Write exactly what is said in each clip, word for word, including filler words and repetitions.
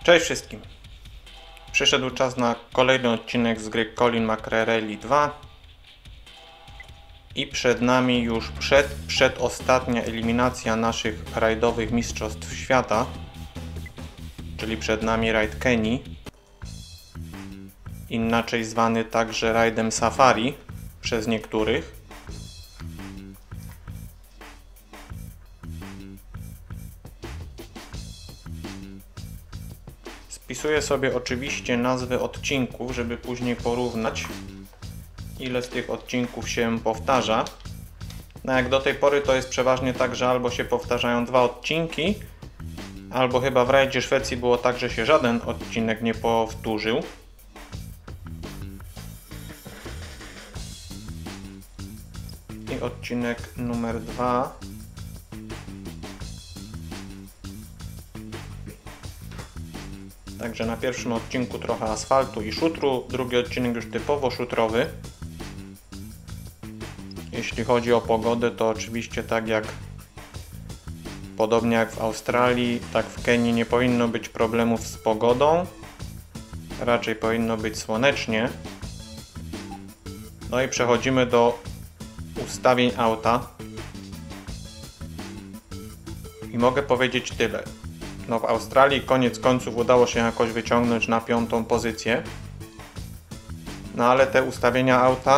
Cześć wszystkim! Przyszedł czas na kolejny odcinek z gry Colin McRae Rally dwa i przed nami już przed, przedostatnia eliminacja naszych rajdowych mistrzostw świata, czyli przed nami rajd Kenii, inaczej zwany także rajdem Safari przez niektórych. Wpisuję sobie oczywiście nazwy odcinków, żeby później porównać, ile z tych odcinków się powtarza. No jak do tej pory to jest przeważnie tak, że albo się powtarzają dwa odcinki, albo chyba w rajdzie Szwecji było tak, że się żaden odcinek nie powtórzył. I odcinek numer dwa. Także na pierwszym odcinku trochę asfaltu i szutru, drugi odcinek już typowo szutrowy. Jeśli chodzi o pogodę, to oczywiście tak jak podobnie jak w Australii, tak w Kenii nie powinno być problemów z pogodą. Raczej powinno być słonecznie. No i przechodzimy do ustawień auta. I mogę powiedzieć tyle. No w Australii koniec końców udało się jakoś wyciągnąć na piątą pozycję. No ale te ustawienia auta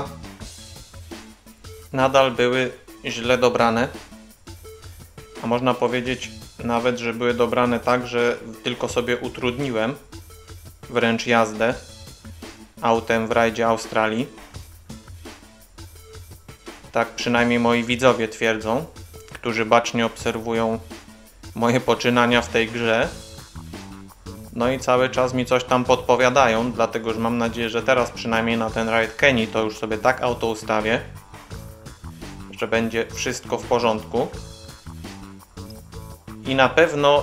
nadal były źle dobrane. A można powiedzieć nawet, że były dobrane tak, że tylko sobie utrudniłem wręcz jazdę autem w rajdzie Australii. Tak przynajmniej moi widzowie twierdzą, którzy bacznie obserwują moje poczynania w tej grze. No i cały czas mi coś tam podpowiadają, dlatego że mam nadzieję, że teraz przynajmniej na ten rajd Kenii to już sobie tak auto ustawię, że będzie wszystko w porządku. I na pewno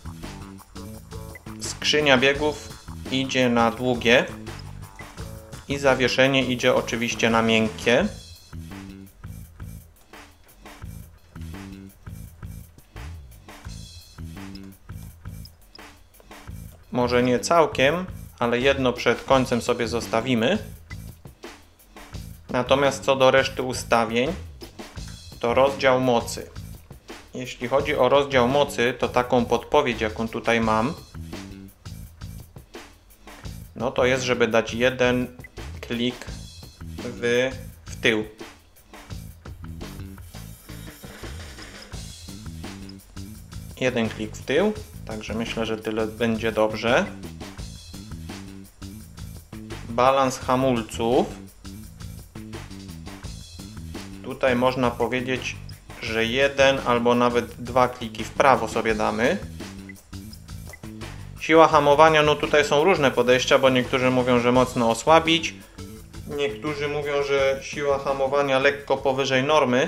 skrzynia biegów idzie na długie i zawieszenie idzie oczywiście na miękkie. Może nie całkiem, ale jedno przed końcem sobie zostawimy. Natomiast co do reszty ustawień, to rozdział mocy. Jeśli chodzi o rozdział mocy, to taką podpowiedź, jaką tutaj mam, no to jest, żeby dać jeden klik w, w tył. Jeden klik w tył. Także myślę, że tyle będzie dobrze. Balans hamulców. Tutaj można powiedzieć, że jeden albo nawet dwa kliki w prawo sobie damy. Siła hamowania, no tutaj są różne podejścia, bo niektórzy mówią, że mocno osłabić. Niektórzy mówią, że siła hamowania lekko powyżej normy.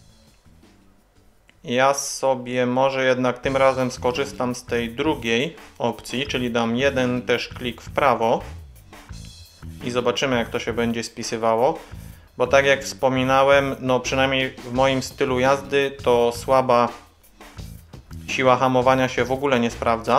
Ja sobie może jednak tym razem skorzystam z tej drugiej opcji, czyli dam jeden też klik w prawo i zobaczymy, jak to się będzie spisywało, bo tak jak wspominałem, no przynajmniej w moim stylu jazdy to słaba siła hamowania się w ogóle nie sprawdza.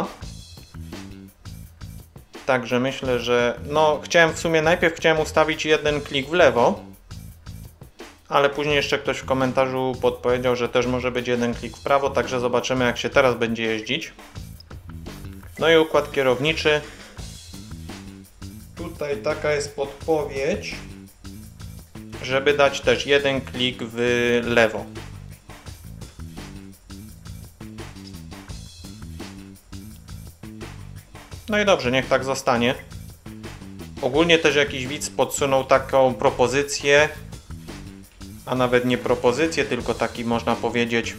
Także myślę, że no chciałem w sumie najpierw chciałem ustawić jeden klik w lewo, ale później jeszcze ktoś w komentarzu podpowiedział, że też może być jeden klik w prawo, także zobaczymy, jak się teraz będzie jeździć. No i układ kierowniczy. Tutaj taka jest podpowiedź, żeby dać też jeden klik w lewo. No i dobrze, niech tak zostanie. Ogólnie też jakiś widz podsunął taką propozycję, a nawet nie propozycję, tylko taki można powiedzieć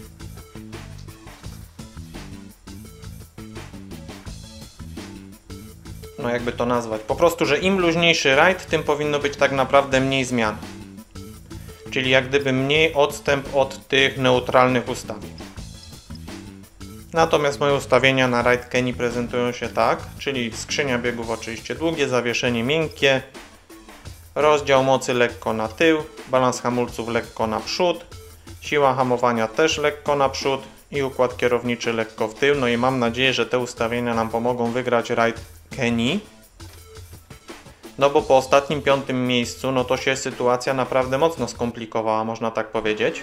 no jakby to nazwać, po prostu, że im luźniejszy rajd, tym powinno być tak naprawdę mniej zmian, czyli jak gdyby mniej odstęp od tych neutralnych ustawień. Natomiast moje ustawienia na rajd Kenii prezentują się tak, czyli skrzynia biegów oczywiście długie, zawieszenie miękkie, rozdział mocy lekko na tył, balans hamulców lekko na przód, siła hamowania też lekko na przód, i układ kierowniczy lekko w tył. No i mam nadzieję, że te ustawienia nam pomogą wygrać rajd Kenii. No bo po ostatnim piątym miejscu, no to się sytuacja naprawdę mocno skomplikowała, można tak powiedzieć.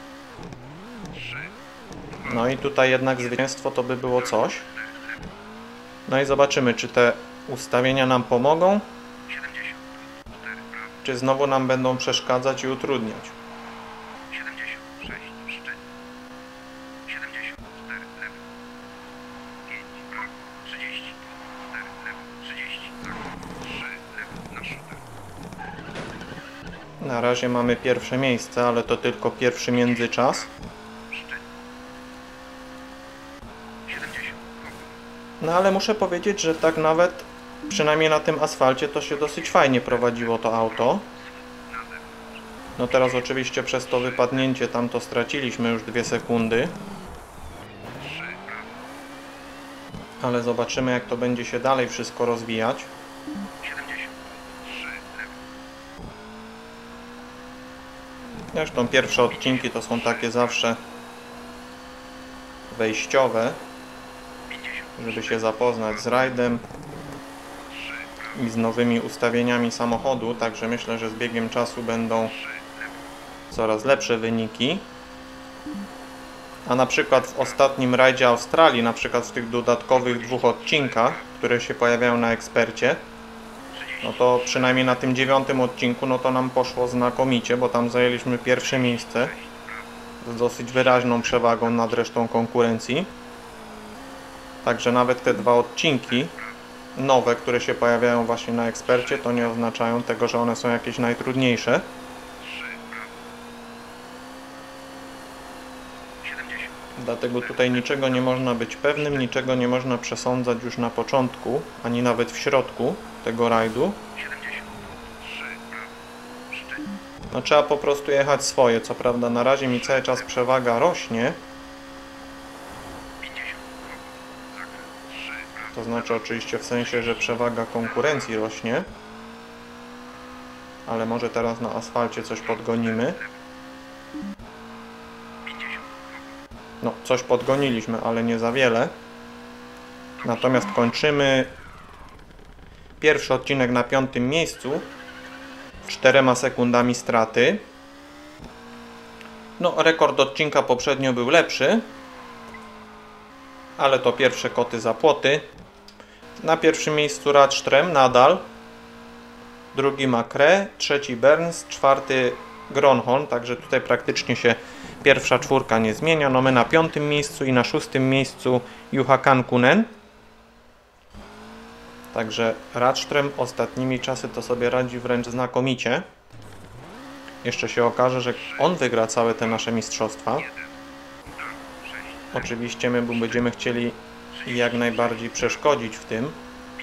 No i tutaj jednak zwycięstwo to by było coś. No i zobaczymy, czy te ustawienia nam pomogą, czy znowu nam będą przeszkadzać i utrudniać. Na razie mamy pierwsze miejsce, ale to tylko pierwszy międzyczas. No ale muszę powiedzieć, że tak nawet przynajmniej na tym asfalcie to się dosyć fajnie prowadziło to auto. No teraz oczywiście przez to wypadnięcie tam to straciliśmy już dwie sekundy. Ale zobaczymy, jak to będzie się dalej wszystko rozwijać. Zresztą pierwsze odcinki to są takie zawsze wejściowe, żeby się zapoznać z rajdem i z nowymi ustawieniami samochodu, także myślę, że z biegiem czasu będą coraz lepsze wyniki. A na przykład w ostatnim rajdzie Australii, na przykład w tych dodatkowych dwóch odcinkach, które się pojawiają na ekspercie, no to przynajmniej na tym dziewiątym odcinku, no to nam poszło znakomicie, bo tam zajęliśmy pierwsze miejsce z dosyć wyraźną przewagą nad resztą konkurencji. Także nawet te dwa odcinki nowe, które się pojawiają właśnie na ekspercie, to nie oznaczają tego, że one są jakieś najtrudniejsze. Dlatego tutaj niczego nie można być pewnym, niczego nie można przesądzać już na początku, ani nawet w środku tego rajdu. No trzeba po prostu jechać swoje. Co prawda na razie mi cały czas przewaga rośnie. To znaczy oczywiście w sensie, że przewaga konkurencji rośnie. Ale może teraz na asfalcie coś podgonimy. No, coś podgoniliśmy, ale nie za wiele. Natomiast kończymy pierwszy odcinek na piątym miejscu. czterema sekundami straty. No, rekord odcinka poprzednio był lepszy. Ale to pierwsze koty za płoty. Na pierwszym miejscu Radström nadal. Drugi Macrae, trzeci Berns, czwarty Gronholm. Także tutaj praktycznie się pierwsza czwórka nie zmienia. No my na piątym miejscu i na szóstym miejscu Juha Kankkunen. Także Radström ostatnimi czasy to sobie radzi wręcz znakomicie. Jeszcze się okaże, że on wygra całe te nasze mistrzostwa. Oczywiście my będziemy chcieli jak najbardziej przeszkodzić w tym.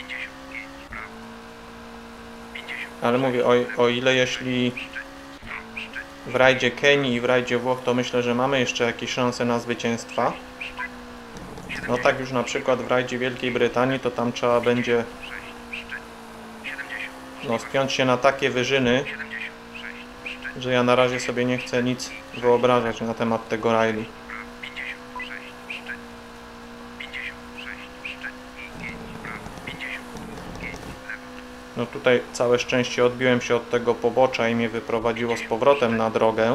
Ale mówię, o, o ile jeśli w rajdzie Kenii i w rajdzie Włoch, to myślę, że mamy jeszcze jakieś szanse na zwycięstwa. No tak już na przykład w rajdzie Wielkiej Brytanii, to tam trzeba będzie no, spiąć się na takie wyżyny, że ja na razie sobie nie chcę nic wyobrażać na temat tego rajdu. No tutaj całe szczęście odbiłem się od tego pobocza i mnie wyprowadziło z powrotem na drogę.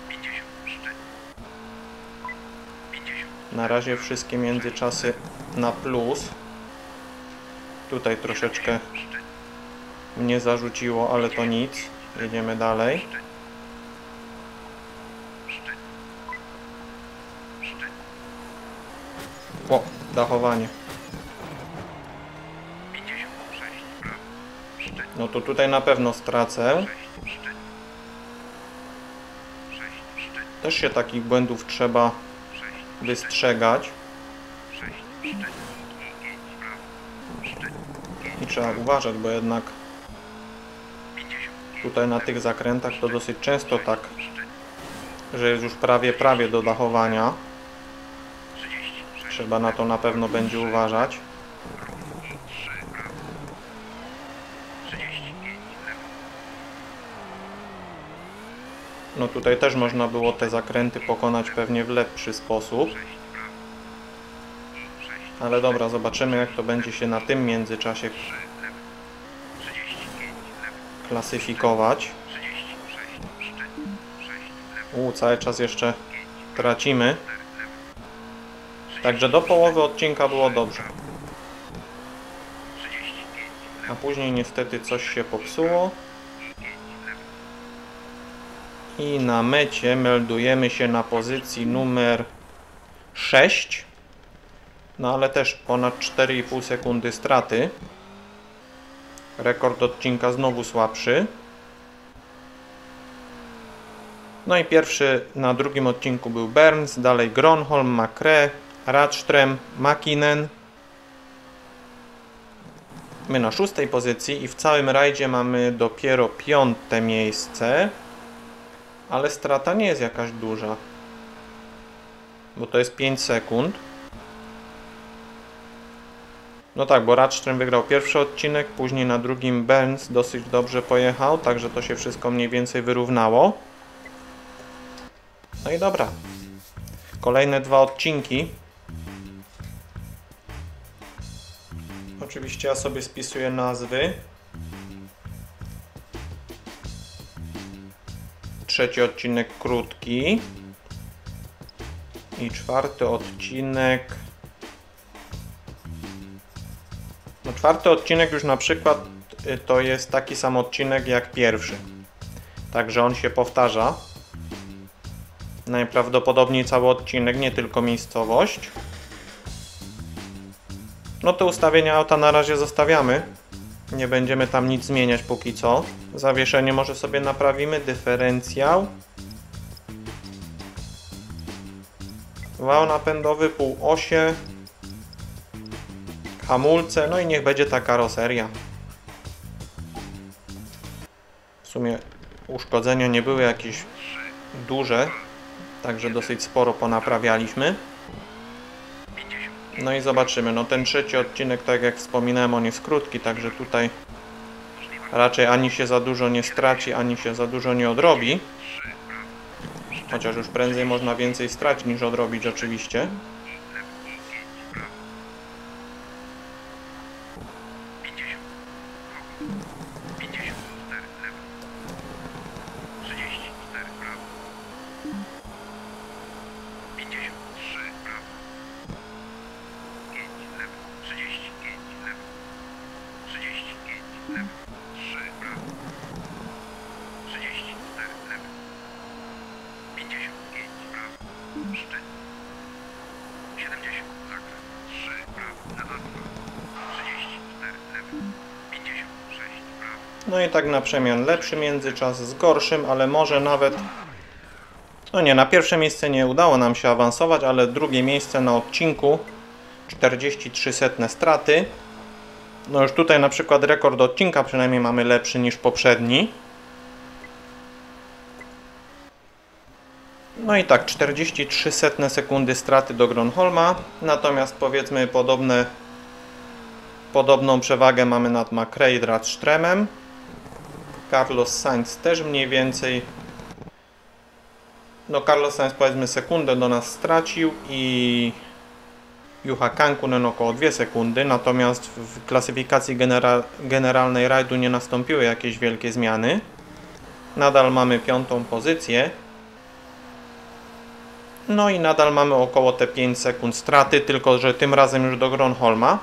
Na razie wszystkie międzyczasy na plus. Tutaj troszeczkę mnie zarzuciło, ale to nic. Jedziemy dalej. O, dachowanie. No to tutaj na pewno stracę. Też się takich błędów trzeba wystrzegać. I trzeba uważać, bo jednak tutaj na tych zakrętach to dosyć często tak, że jest już prawie, prawie do dachowania. Trzeba na to na pewno będzie uważać. No tutaj też można było te zakręty pokonać pewnie w lepszy sposób. Ale dobra, zobaczymy jak to będzie się na tym międzyczasie klasyfikować. U, cały czas jeszcze tracimy. Także do połowy odcinka było dobrze. A później niestety coś się popsuło. I na mecie meldujemy się na pozycji numer sześć. No ale też ponad cztery i pół sekundy straty. Rekord odcinka znowu słabszy. No i pierwszy na drugim odcinku był Burns, dalej Gronholm, McRae, Radström, Mäkinen. My na szóstej pozycji i w całym rajdzie mamy dopiero piąte miejsce. Ale strata nie jest jakaś duża. Bo to jest pięć sekund. No tak, bo Radström wygrał pierwszy odcinek, później na drugim Burns dosyć dobrze pojechał, także to się wszystko mniej więcej wyrównało. No i dobra. Kolejne dwa odcinki. Oczywiście ja sobie spisuję nazwy. Trzeci odcinek krótki. I czwarty odcinek... No czwarty odcinek już na przykład to jest taki sam odcinek jak pierwszy. Także on się powtarza. Najprawdopodobniej cały odcinek, nie tylko miejscowość. No te ustawienia auta na razie zostawiamy. Nie będziemy tam nic zmieniać póki co. Zawieszenie może sobie naprawimy. Dyferencjał. Wał napędowy, półosie. Hamulce, no i niech będzie ta karoseria. W sumie uszkodzenia nie były jakieś duże, także dosyć sporo ponaprawialiśmy. No i zobaczymy, no ten trzeci odcinek, tak jak wspominałem, on jest krótki, także tutaj raczej ani się za dużo nie straci, ani się za dużo nie odrobi. Chociaż już prędzej można więcej stracić niż odrobić oczywiście. No i tak na przemian lepszy międzyczas z gorszym, ale może nawet... No nie, na pierwsze miejsce nie udało nam się awansować, ale drugie miejsce na odcinku. czterdzieści trzy setne straty. No już tutaj na przykład rekord odcinka przynajmniej mamy lepszy niż poprzedni. No i tak, czterdzieści trzy setne sekundy straty do Gronholma. Natomiast powiedzmy podobne, podobną przewagę mamy nad McRae i Radströmem. Carlos Sainz też mniej więcej. No Carlos Sainz powiedzmy sekundę do nas stracił i Juha Kankkunen około dwie sekundy. Natomiast w klasyfikacji genera generalnej rajdu nie nastąpiły jakieś wielkie zmiany. Nadal mamy piątą pozycję. No i nadal mamy około te pięć sekund straty, tylko że tym razem już do Gronholma.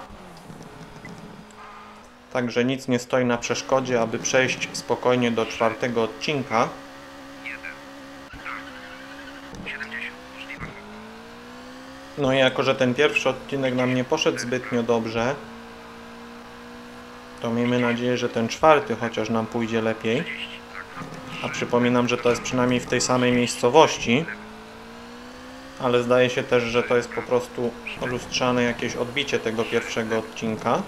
Także nic nie stoi na przeszkodzie, aby przejść spokojnie do czwartego odcinka. No i jako, że ten pierwszy odcinek nam nie poszedł zbytnio dobrze, to miejmy nadzieję, że ten czwarty chociaż nam pójdzie lepiej. A przypominam, że to jest przynajmniej w tej samej miejscowości. Ale zdaje się też, że to jest po prostu lustrzane jakieś odbicie tego pierwszego odcinka.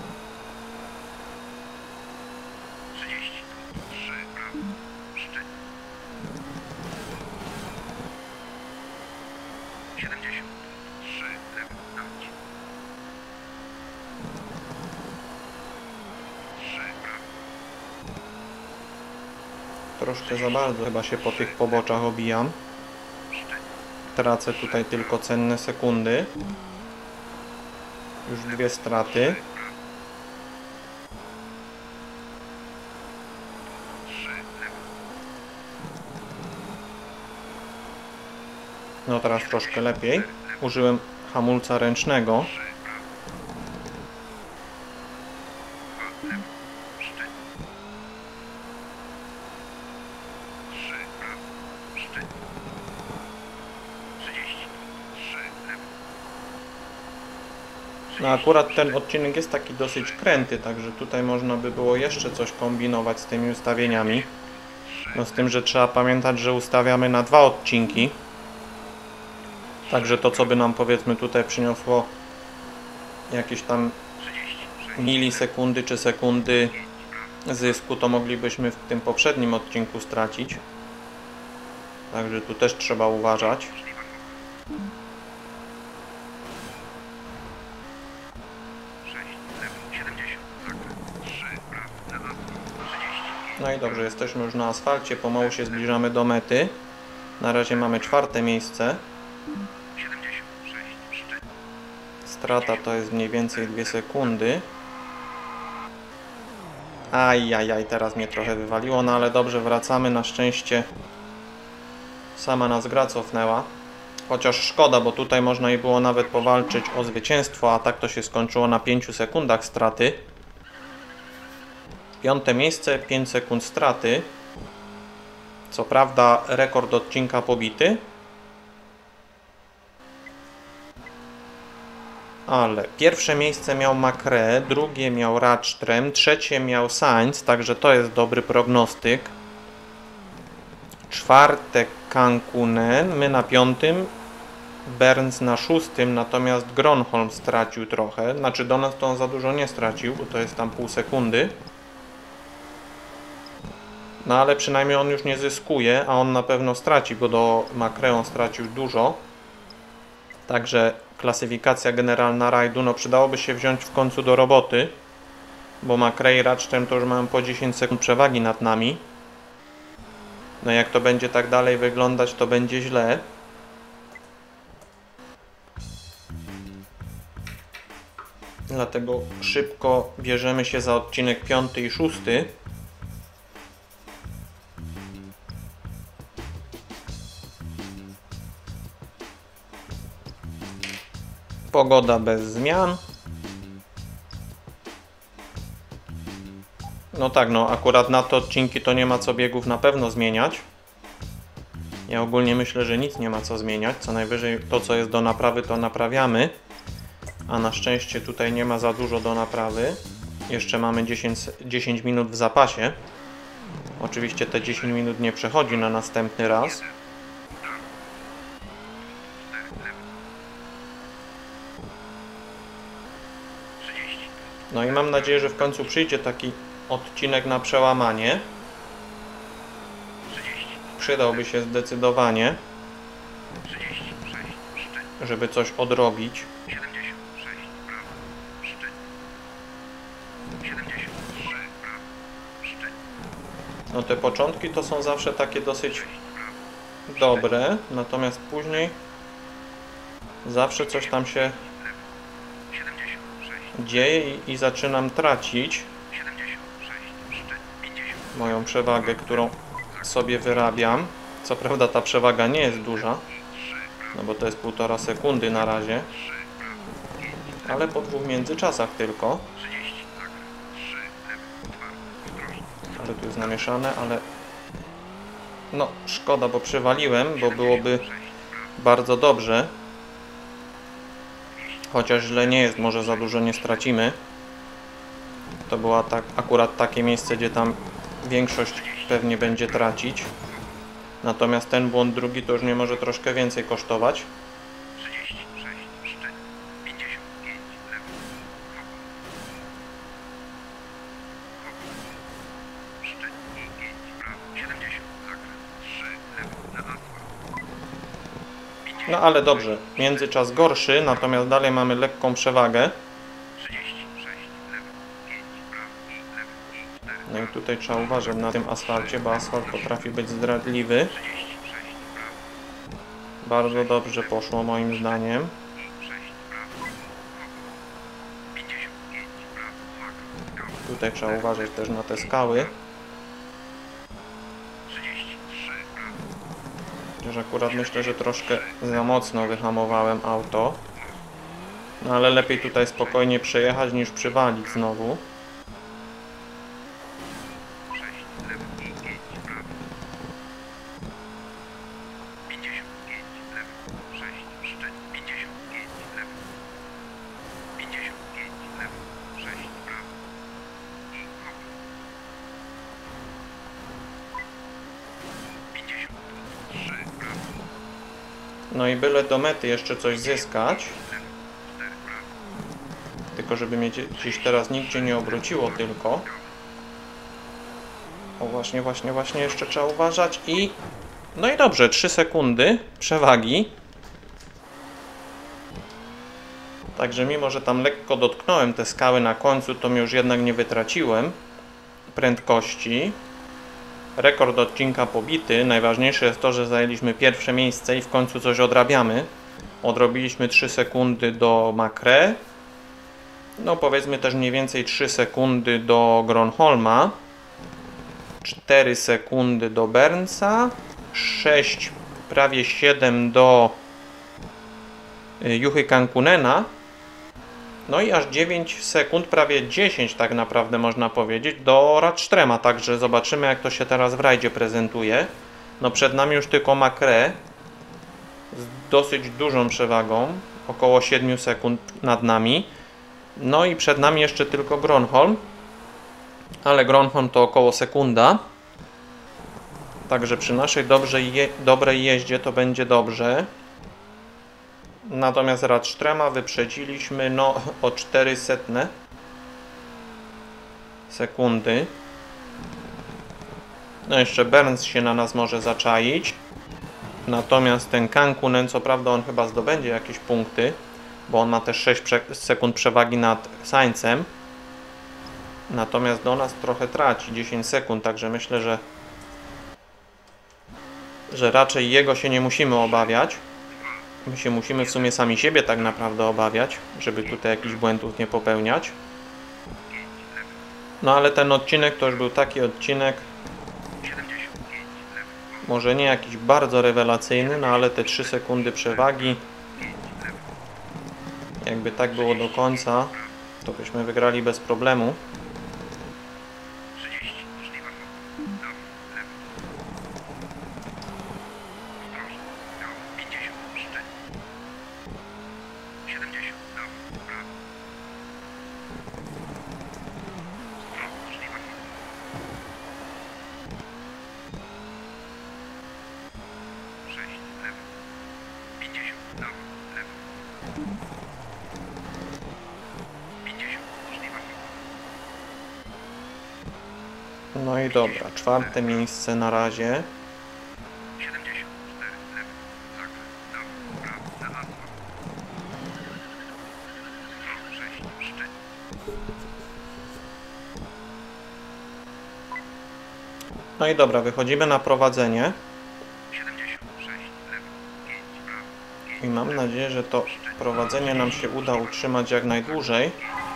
Troszkę za bardzo chyba się po tych poboczach obijam. Tracę tutaj tylko cenne sekundy. Już dwie straty. No teraz troszkę lepiej. Użyłem hamulca ręcznego. No akurat ten odcinek jest taki dosyć kręty, także tutaj można by było jeszcze coś kombinować z tymi ustawieniami. No z tym, że trzeba pamiętać, że ustawiamy na dwa odcinki. Także to, co by nam powiedzmy tutaj przyniosło jakieś tam milisekundy czy sekundy zysku, to moglibyśmy w tym poprzednim odcinku stracić. Także tu też trzeba uważać. No i dobrze, jesteśmy już na asfalcie, pomału się zbliżamy do mety. Na razie mamy czwarte miejsce. Strata to jest mniej więcej dwie sekundy. Ajajaj, teraz mnie trochę wywaliło, no ale dobrze, wracamy. Na szczęście sama nas gra cofnęła. Chociaż szkoda, bo tutaj można i było nawet powalczyć o zwycięstwo, a tak to się skończyło na pięciu sekundach straty. Piąte miejsce, pięć sekund straty. Co prawda rekord odcinka pobity. Ale pierwsze miejsce miał Macrae, drugie miał Ratstrem, trzecie miał Sainz, także to jest dobry prognostyk. Czwarte Cancunen, my na piątym, Berns na szóstym, natomiast Gronholm stracił trochę. Znaczy do nas to on za dużo nie stracił, bo to jest tam pół sekundy. No ale przynajmniej on już nie zyskuje, a on na pewno straci, bo do Macrae on stracił dużo. Także klasyfikacja generalna rajdu, no przydałoby się wziąć w końcu do roboty, bo Macrae i Ratstrem to już mają po dziesięć sekund przewagi nad nami. No jak to będzie tak dalej wyglądać, to będzie źle. Dlatego szybko bierzemy się za odcinek piąty i szósty. Pogoda bez zmian. No tak, no akurat na te odcinki to nie ma co biegów na pewno zmieniać. Ja ogólnie myślę, że nic nie ma co zmieniać. Co najwyżej to, co jest do naprawy, to naprawiamy. A na szczęście tutaj nie ma za dużo do naprawy. Jeszcze mamy dziesięć, dziesięć minut w zapasie. Oczywiście te dziesięć minut nie przechodzi na następny raz. No i mam nadzieję, że w końcu przyjdzie taki odcinek na przełamanie. Przydałby się zdecydowanie, żeby coś odrobić. No te początki to są zawsze takie dosyć dobre, natomiast później zawsze coś tam się dzieje i, i zaczynam tracić moją przewagę, którą sobie wyrabiam. Co prawda ta przewaga nie jest duża, no bo to jest półtora sekundy na razie, ale po dwóch międzyczasach tylko. Ale tu jest namieszane, ale no szkoda, bo przewaliłem, bo byłoby bardzo dobrze. Chociaż źle nie jest, może za dużo nie stracimy. To było tak, akurat takie miejsce, gdzie tam większość pewnie będzie tracić. Natomiast ten błąd drugi to już nie może troszkę więcej kosztować. No ale dobrze, międzyczas gorszy, natomiast dalej mamy lekką przewagę. No i tutaj trzeba uważać na tym asfalcie, bo asfalt potrafi być zdradliwy. Bardzo dobrze poszło moim zdaniem. Tutaj trzeba uważać też na te skały. Chociaż akurat myślę, że troszkę za mocno wyhamowałem auto. No ale lepiej tutaj spokojnie przejechać niż przywalić znowu. No i byle do mety jeszcze coś zyskać. Tylko żeby mnie gdzieś teraz nigdzie nie obróciło tylko. O właśnie, właśnie, właśnie jeszcze trzeba uważać i... No i dobrze, trzy sekundy przewagi. Także mimo, że tam lekko dotknąłem te skały na końcu, to mi już jednak nie wytraciłem prędkości. Rekord odcinka pobity. Najważniejsze jest to, że zajęliśmy pierwsze miejsce i w końcu coś odrabiamy. Odrobiliśmy trzy sekundy do Macre. No powiedzmy też mniej więcej trzy sekundy do Gronholma. cztery sekundy do Bernsa. sześć, prawie siedem do Juchy Kankunena. No i aż dziewięć sekund, prawie dziesięć tak naprawdę można powiedzieć, do Radstrema. Także zobaczymy, jak to się teraz w rajdzie prezentuje. No przed nami już tylko Macre z dosyć dużą przewagą, około siedem sekund nad nami. No i przed nami jeszcze tylko Gronholm, ale Gronholm to około sekunda. Także przy naszej dobrej, je dobrej jeździe to będzie dobrze. Natomiast Radstrema wyprzedziliśmy no o czterysta sekundy. No jeszcze Berns się na nas może zaczaić. Natomiast ten Kankunen, co prawda on chyba zdobędzie jakieś punkty, bo on ma też sześć sekund przewagi nad Sainzem. Natomiast do nas trochę traci, dziesięć sekund, także myślę, że że raczej jego się nie musimy obawiać. My się musimy w sumie sami siebie tak naprawdę obawiać, żeby tutaj jakichś błędów nie popełniać. No ale ten odcinek to już był taki odcinek, może nie jakiś bardzo rewelacyjny, no ale te trzy sekundy przewagi, jakby tak było do końca, to byśmy wygrali bez problemu. No i dobra, czwarte miejsce na razie. No i dobra, wychodzimy na prowadzenie. I mam nadzieję, że to prowadzenie nam się uda utrzymać jak najdłużej.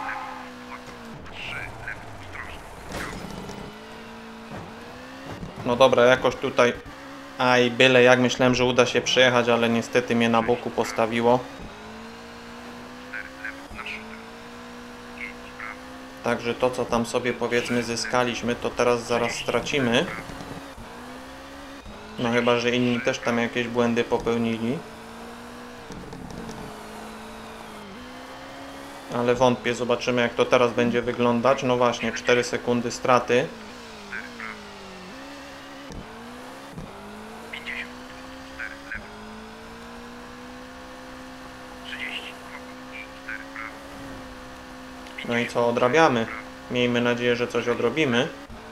No dobra, jakoś tutaj... Aj, byle jak, myślałem, że uda się przejechać, ale niestety mnie na boku postawiło. Także to, co tam sobie powiedzmy zyskaliśmy, to teraz zaraz stracimy. No chyba, że inni też tam jakieś błędy popełnili. Ale wątpię, zobaczymy, jak to teraz będzie wyglądać. No właśnie, cztery sekundy straty. No i co, odrabiamy. Miejmy nadzieję, że coś odrobimy.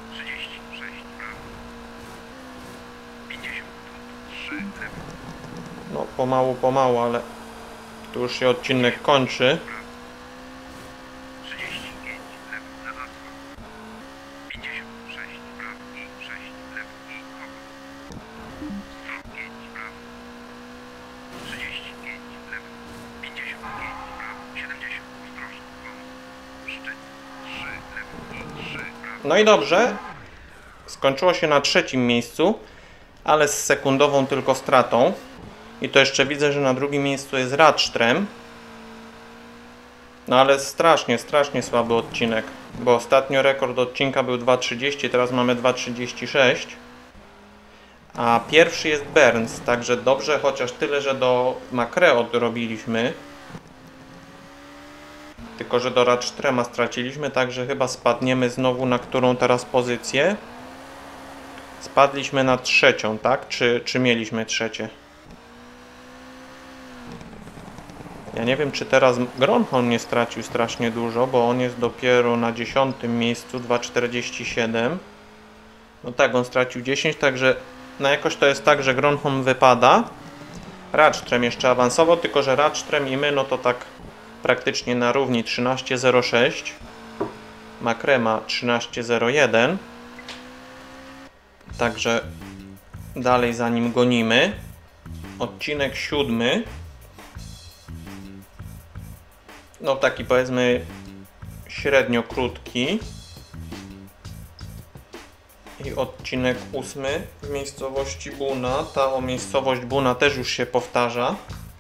No pomału, pomału, ale tu już się odcinek kończy. No i dobrze. Skończyło się na trzecim miejscu, ale z sekundową tylko stratą. I to jeszcze widzę, że na drugim miejscu jest Radström. No ale strasznie, strasznie słaby odcinek. Bo ostatnio rekord odcinka był dwa trzydzieści, teraz mamy dwa trzydzieści sześć. A pierwszy jest Burns, także dobrze, chociaż tyle, że do Macrae odrobiliśmy. Tylko, że do Radströma straciliśmy, także chyba spadniemy znowu na którą teraz pozycję. Spadliśmy na trzecią, tak? Czy, czy mieliśmy trzecie? Ja nie wiem, czy teraz Gronholm nie stracił strasznie dużo, bo on jest dopiero na dziesiątym miejscu, dwa czterdzieści siedem. No tak, on stracił dziesięć, także no jakoś to jest tak, że Gronholm wypada. Radström jeszcze awansował, tylko że Radström i my, no to tak praktycznie na równi trzynaście zero sześć. Macrae ma trzynaście zero jeden. Także dalej za nim gonimy. Odcinek siódmy. No taki powiedzmy średnio krótki. I odcinek ósmy w miejscowości Buna. Ta o miejscowość Buna też już się powtarza.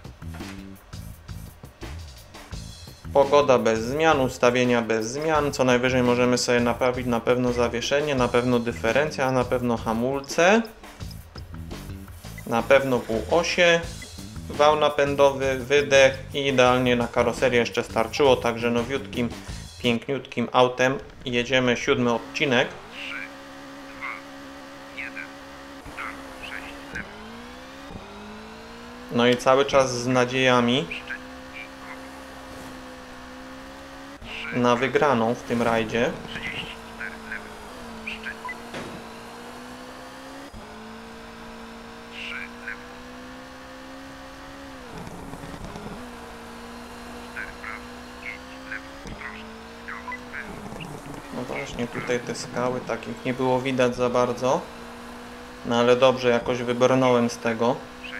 Pogoda bez zmian, ustawienia bez zmian. Co najwyżej możemy sobie naprawić na pewno zawieszenie, na pewno dyferencja, na pewno hamulce. Na pewno półosie. Wał napędowy, wydech i idealnie na karoserię jeszcze starczyło. Także nowiutkim, piękniutkim autem jedziemy siódmy odcinek. No i cały czas z nadziejami na wygraną w tym rajdzie. No właśnie, tutaj te skały, takich nie było widać za bardzo. No ale dobrze, jakoś wybrnąłem z tego.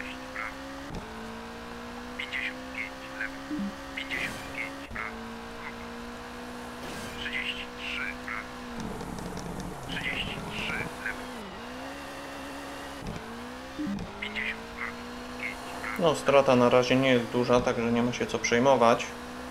No, strata na razie nie jest duża, także nie ma się co przejmować.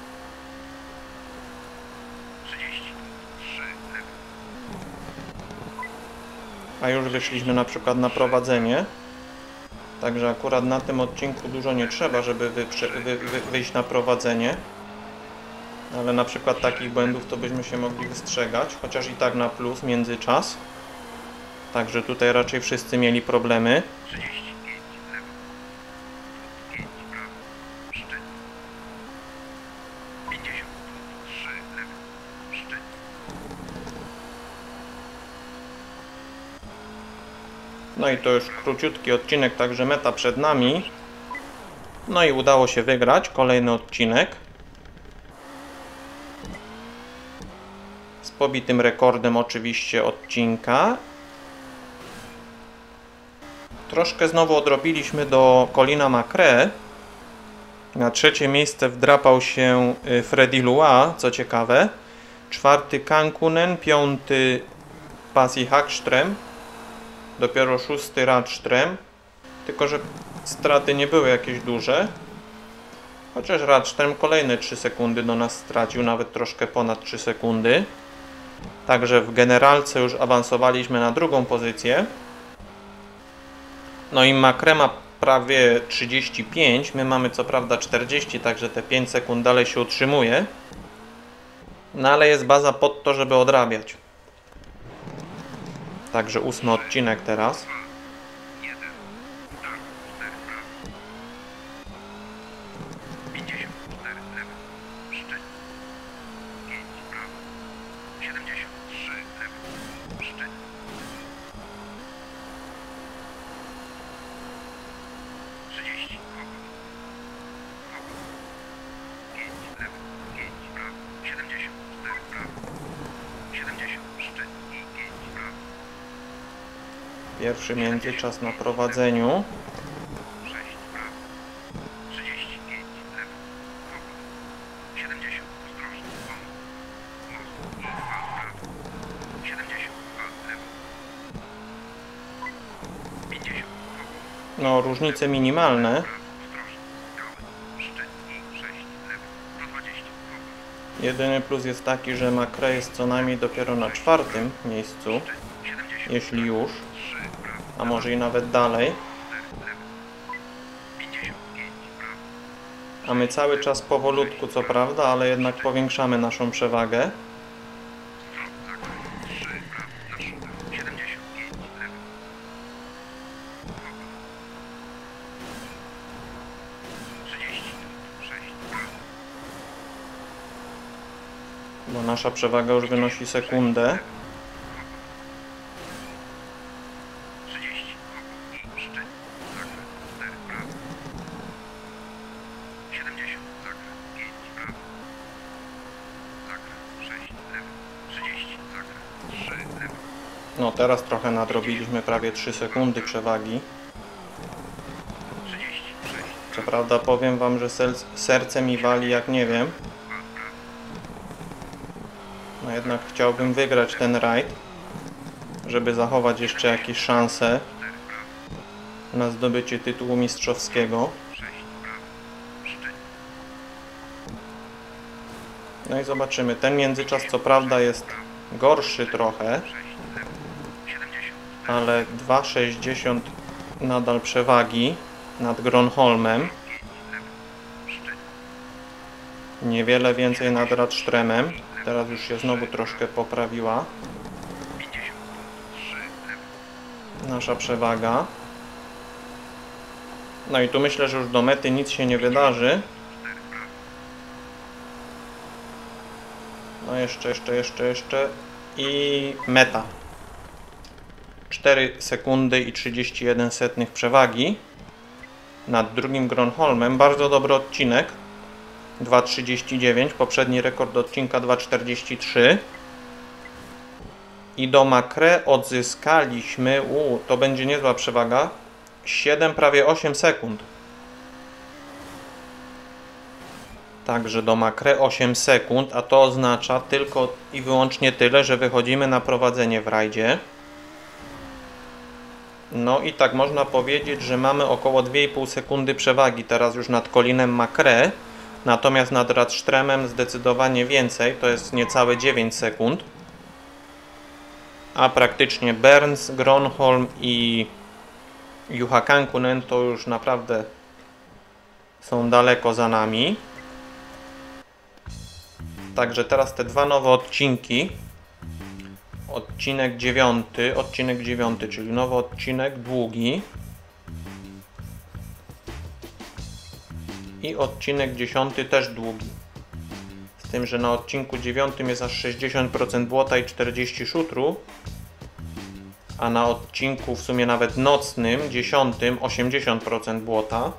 A już wyszliśmy na przykład na prowadzenie. Także akurat na tym odcinku dużo nie trzeba, żeby wy, wy, wy, wyjść na prowadzenie. Ale na przykład takich błędów to byśmy się mogli wystrzegać, chociaż i tak na plus międzyczas. Także tutaj raczej wszyscy mieli problemy. No i to już króciutki odcinek, także meta przed nami. No i udało się wygrać kolejny odcinek. Z pobitym rekordem oczywiście odcinka. Troszkę znowu odrobiliśmy do Colina Macrae. Na trzecie miejsce wdrapał się Freddy Lua, co ciekawe. Czwarty Kankkunen, piąty Pasi Hagström. Dopiero szósty Radström, tylko że straty nie były jakieś duże. Chociaż Radström kolejne trzy sekundy do nas stracił, nawet troszkę ponad trzy sekundy. Także w generalce już awansowaliśmy na drugą pozycję. No i Macrae ma prawie trzydzieści pięć, my mamy co prawda czterdzieści, także te pięć sekund dalej się utrzymuje. No ale jest baza pod to, żeby odrabiać. Także ósmy odcinek teraz. Pierwszy międzyczas na prowadzeniu. no, różnice minimalne. Jedyny plus jest taki, że Macrae jest co najmniej dopiero na czwartym miejscu, jeśli już, a może i nawet dalej. A my cały czas powolutku, co prawda, ale jednak powiększamy naszą przewagę. Bo nasza przewaga już wynosi sekundę. No teraz trochę nadrobiliśmy, prawie trzy sekundy przewagi. Co prawda powiem wam, że serce mi wali jak nie wiem. No jednak chciałbym wygrać ten rajd, żeby zachować jeszcze jakieś szanse na zdobycie tytułu mistrzowskiego. No i zobaczymy. Ten międzyczas co prawda jest gorszy trochę, ale dwa sześćdziesiąt nadal przewagi nad Gronholmem. Niewiele więcej nad Radströmem. Teraz już się znowu troszkę poprawiła nasza przewaga. No i tu myślę, że już do mety nic się nie wydarzy. No jeszcze, jeszcze, jeszcze, jeszcze i meta. cztery sekundy i trzydzieści jeden setnych przewagi nad drugim Gronholmem. Bardzo dobry odcinek. dwa trzydzieści dziewięć, poprzedni rekord odcinka dwa czterdzieści trzy. I do Macrae odzyskaliśmy, u, to będzie niezła przewaga, siedem, prawie osiem sekund. Także do Macrae osiem sekund, a to oznacza tylko i wyłącznie tyle, że wychodzimy na prowadzenie w rajdzie. No i tak można powiedzieć, że mamy około dwie i pół sekundy przewagi teraz już nad Colinem Macrae. Natomiast nad Radströmem zdecydowanie więcej, to jest niecałe dziewięć sekund. A praktycznie Berns, Gronholm i Juha Kankkunen to już naprawdę są daleko za nami. Także teraz te dwa nowe odcinki. Odcinek dziewiąty, odcinek dziewiąty, czyli nowy odcinek długi. I odcinek dziesiąty też długi. Z tym, że na odcinku dziewiątym jest aż sześćdziesiąt procent błota i czterdzieści procent szutru. A na odcinku w sumie nawet nocnym, dziesiątym, osiemdziesiąt procent błota.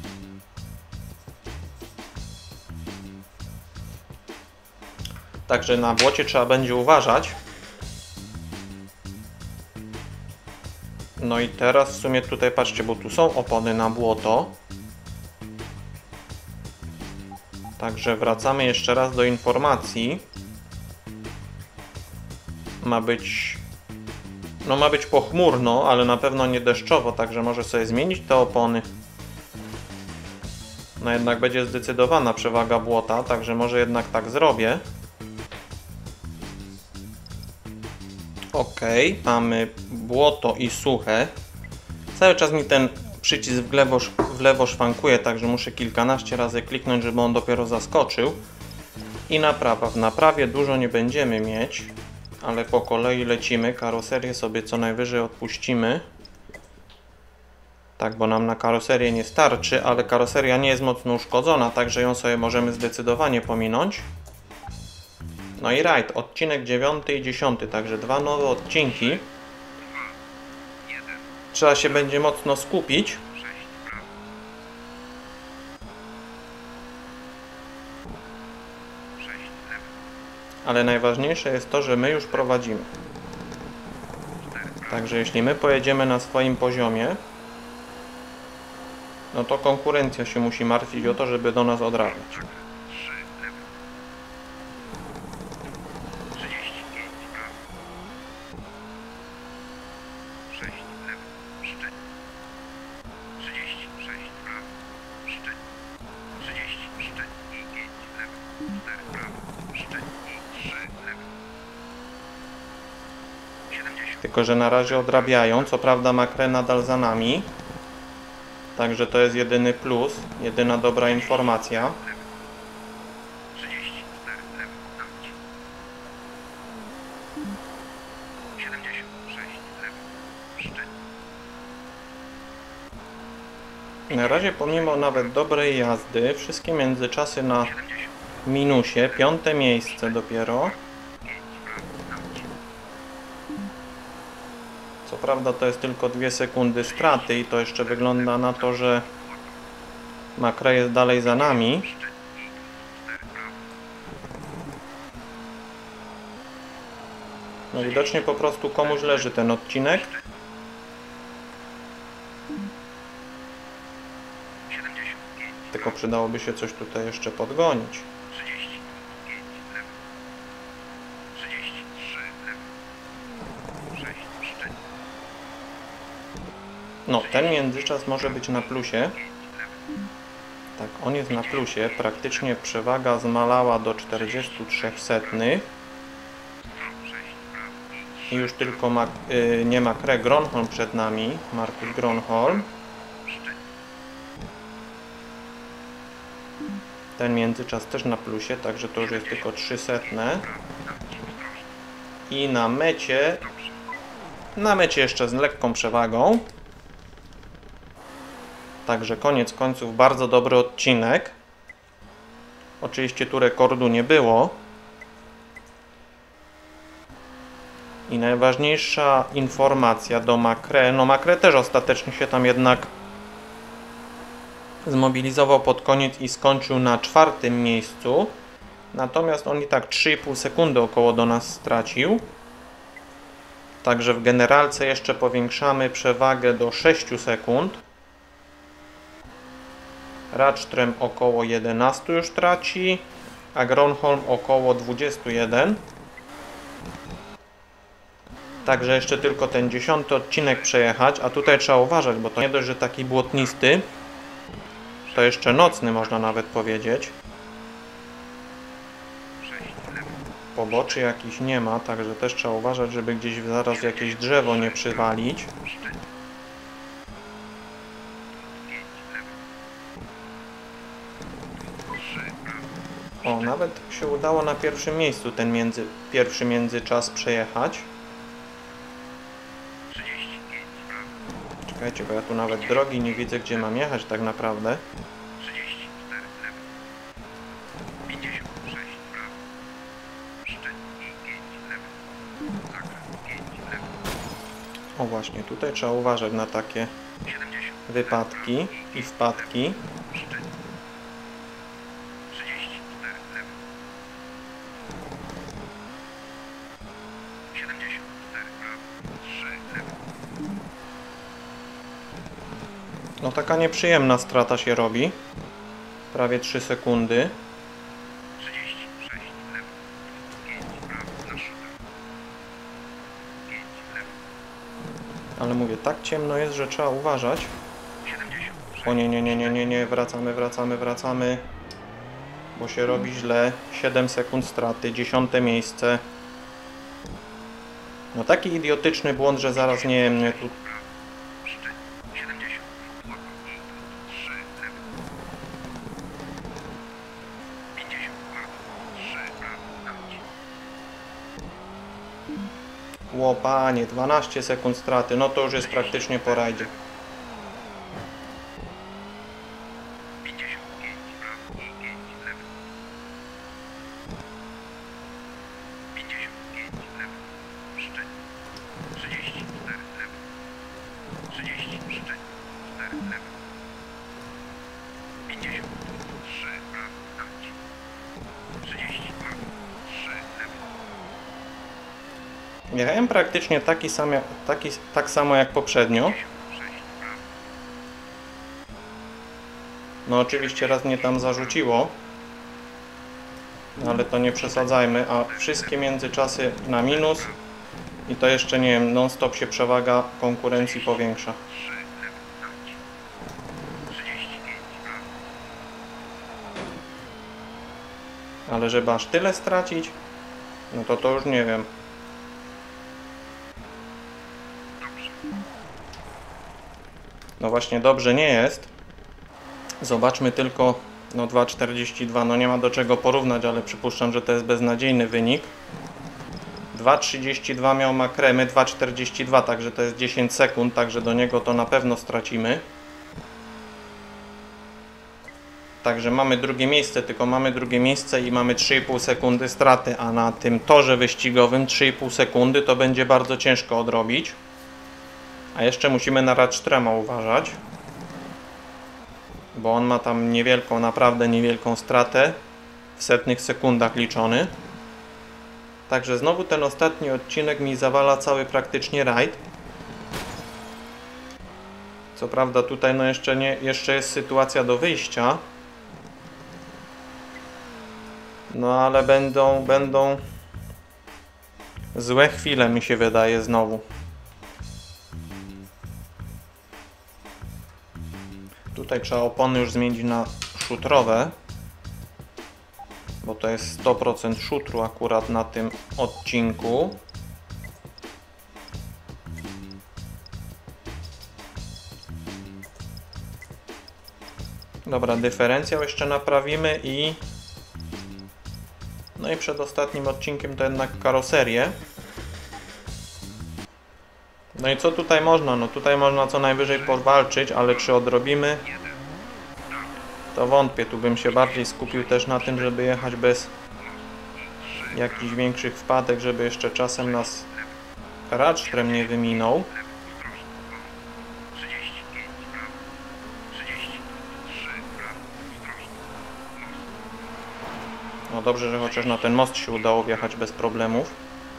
Także na błocie trzeba będzie uważać. No i teraz w sumie tutaj patrzcie, bo tu są opony na błoto. Także wracamy jeszcze raz do informacji. Ma być, no ma być pochmurno, ale na pewno nie deszczowo, także może sobie zmienić te opony. No jednak będzie zdecydowana przewaga błota, także może jednak tak zrobię. Ok, mamy błoto i suche. Cały czas mi ten przycisk w lewo, w lewo szwankuje, także muszę kilkanaście razy kliknąć, żeby on dopiero zaskoczył. I naprawa. W naprawie dużo nie będziemy mieć, ale po kolei lecimy. Karoserię sobie co najwyżej odpuścimy. Tak, bo nam na karoserię nie starczy, ale karoseria nie jest mocno uszkodzona, także ją sobie możemy zdecydowanie pominąć. No i rajd, odcinek dziewiąty i dziesiąty, także dwa nowe odcinki. Trzeba się będzie mocno skupić. Ale najważniejsze jest to, że my już prowadzimy. Także jeśli my pojedziemy na swoim poziomie, no to konkurencja się musi martwić o to, żeby do nas odrabiać. Tylko że na razie odrabiają, co prawda Makre nadal za nami. Także to jest jedyny plus, jedyna dobra informacja. Na razie pomimo nawet dobrej jazdy, wszystkie międzyczasy na minusie, piąte miejsce dopiero. Co prawda to jest tylko dwie sekundy straty i to jeszcze wygląda na to, że Makre jest dalej za nami. No widocznie po prostu komuś leży ten odcinek. Tylko przydałoby się coś tutaj jeszcze podgonić. No, ten międzyczas może być na plusie. Tak, on jest na plusie. Praktycznie przewaga zmalała do czterdziestu trzech setnych. I już tylko ma, yy, nie Makre, Gronholm przed nami. Markus Gronholm. Ten międzyczas też na plusie, także to już jest tylko trzy setne. I na mecie, na mecie jeszcze z lekką przewagą. Także koniec końców bardzo dobry odcinek. Oczywiście tu rekordu nie było. I najważniejsza informacja do Makre. No Makre też ostatecznie się tam jednak zmobilizował pod koniec i skończył na czwartym miejscu. Natomiast on i tak trzy i pół sekundy około do nas stracił. Także w generalce jeszcze powiększamy przewagę do sześciu sekund. Rachström około jedenaście już traci, a Gronholm około dwadzieścia jeden. Także jeszcze tylko ten dziesiąty odcinek przejechać, a tutaj trzeba uważać, bo to nie dość, że taki błotnisty, to jeszcze nocny można nawet powiedzieć. Poboczy jakichś nie ma, także też trzeba uważać, żeby gdzieś zaraz jakieś drzewo nie przywalić. O, nawet się udało na pierwszym miejscu ten między, pierwszy międzyczas przejechać. Czekajcie, bo ja tu nawet drogi nie widzę, gdzie mam jechać tak naprawdę. O właśnie, tutaj trzeba uważać na takie wypadki i wpadki. No taka nieprzyjemna strata się robi. Prawie trzy sekundy. Ale mówię, tak ciemno jest, że trzeba uważać. O nie, nie, nie, nie, nie, nie, wracamy, wracamy, wracamy. Bo się robi źle. siedem sekund straty, dziesiąte miejsce. No taki idiotyczny błąd, że zaraz nie wiem, mnie tu... Ło, panie, dwanaście sekund straty, no to już jest praktycznie po rajdzie. Jechałem praktycznie taki sam, taki, tak samo jak poprzednio. No oczywiście raz mnie tam zarzuciło. Ale to nie przesadzajmy, a wszystkie międzyczasy na minus. I to jeszcze nie wiem, non stop się przewaga konkurencji powiększa. Ale żeby aż tyle stracić? No to to już nie wiem. No właśnie dobrze nie jest. Zobaczmy tylko, no dwa czterdzieści dwa, no nie ma do czego porównać, ale przypuszczam, że to jest beznadziejny wynik. dwa trzydzieści dwa miał Makremy, dwa czterdzieści dwa, także to jest dziesięć sekund, także do niego to na pewno stracimy. Także mamy drugie miejsce, tylko mamy drugie miejsce i mamy trzy i pół sekundy straty, a na tym torze wyścigowym trzy i pół sekundy to będzie bardzo ciężko odrobić. A jeszcze musimy na Radstrema uważać, bo on ma tam niewielką, naprawdę niewielką stratę, w setnych sekundach liczony. Także znowu ten ostatni odcinek mi zawala cały praktycznie rajd. Co prawda tutaj no jeszcze, nie, jeszcze jest sytuacja do wyjścia. No ale będą, będą złe chwile, mi się wydaje, znowu. Tutaj trzeba opony już zmienić na szutrowe, bo to jest sto procent szutru akurat na tym odcinku. Dobra, dyferencjał jeszcze naprawimy i no i przed ostatnim odcinkiem to jednak karoserię. No i co tutaj można? No tutaj można co najwyżej powalczyć, ale czy odrobimy? To wątpię, tu bym się bardziej skupił też na tym, żeby jechać bez jakichś większych wpadek, żeby jeszcze czasem nas Radstrem nie wyminął. No dobrze, że chociaż na ten most się udało wjechać bez problemów.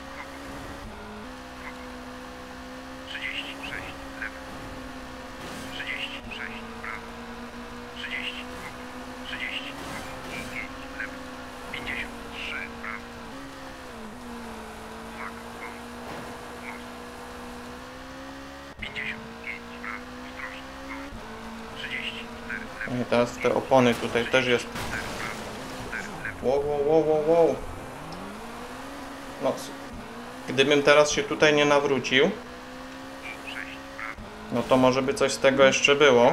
I teraz te opony tutaj też jest. Wow, wow, wow, wow, wow. No, gdybym teraz się tutaj nie nawrócił, no to może by coś z tego jeszcze było.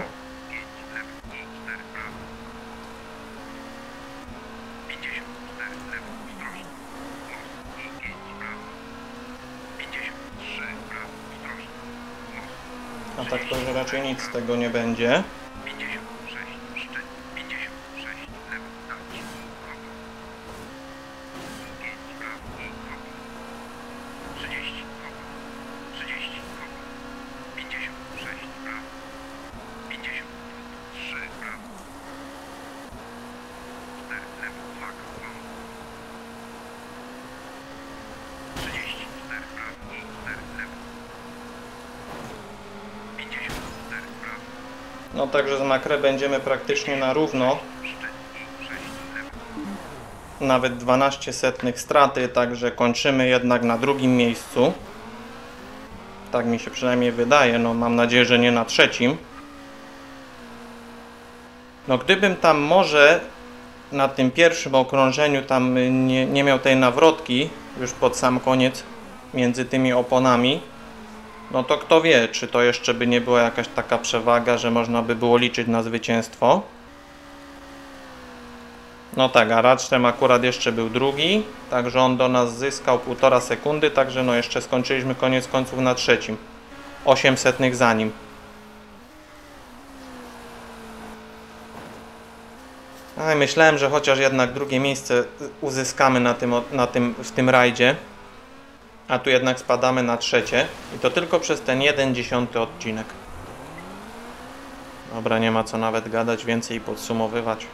A tak to, że raczej nic z tego nie będzie. No także z Makrę będziemy praktycznie na równo. Nawet dwanaście setnych straty, także kończymy jednak na drugim miejscu. Tak mi się przynajmniej wydaje, no mam nadzieję, że nie na trzecim. No gdybym tam może na tym pierwszym okrążeniu tam nie, nie miał tej nawrotki już pod sam koniec między tymi oponami, no to kto wie, czy to jeszcze by nie była jakaś taka przewaga, że można by było liczyć na zwycięstwo. No tak, a Radstrem akurat jeszcze był drugi, także on do nas zyskał półtora sekundy, także no jeszcze skończyliśmy koniec końców na trzecim. osiem setnych za nim. A, myślałem, że chociaż jednak drugie miejsce uzyskamy na tym, na tym, w tym rajdzie. A tu jednak spadamy na trzecie. I to tylko przez ten jeden dziesiąty odcinek. Dobra, nie ma co nawet gadać więcej i podsumowywać.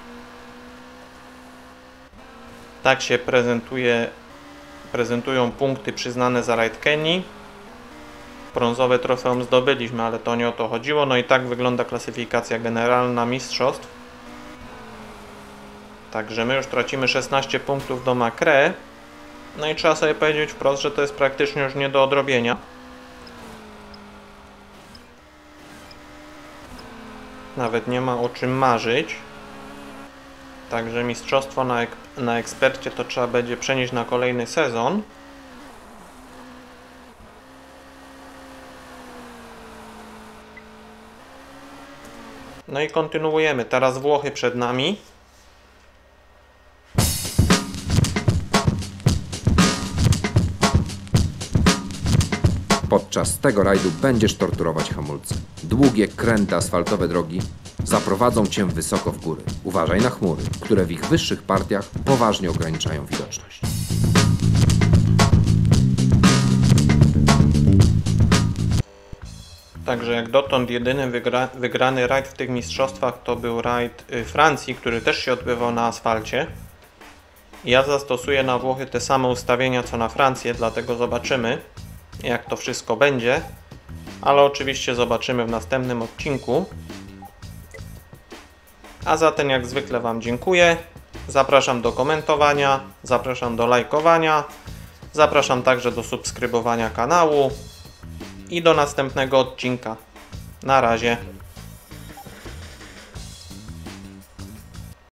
Tak się prezentuje, prezentują punkty przyznane za rajd Kenii. Brązowe trofeum zdobyliśmy, ale to nie o to chodziło. No i tak wygląda klasyfikacja generalna mistrzostw. Także my już tracimy szesnaście punktów do Makrę. No i trzeba sobie powiedzieć wprost, że to jest praktycznie już nie do odrobienia. Nawet nie ma o czym marzyć. Także mistrzostwo na, ek na ekspercie to trzeba będzie przenieść na kolejny sezon. No i kontynuujemy. Teraz Włochy przed nami. Podczas tego rajdu będziesz torturować hamulce. Długie, kręte asfaltowe drogi zaprowadzą Cię wysoko w góry. Uważaj na chmury, które w ich wyższych partiach poważnie ograniczają widoczność. Także jak dotąd jedyny wygra wygrany rajd w tych mistrzostwach to był rajd y, Francji, który też się odbywał na asfalcie. Ja zastosuję na Włochy te same ustawienia co na Francję, dlatego zobaczymy, jak to wszystko będzie. Ale oczywiście zobaczymy w następnym odcinku. A zatem jak zwykle Wam dziękuję. Zapraszam do komentowania, zapraszam do lajkowania, zapraszam także do subskrybowania kanału i do następnego odcinka. Na razie.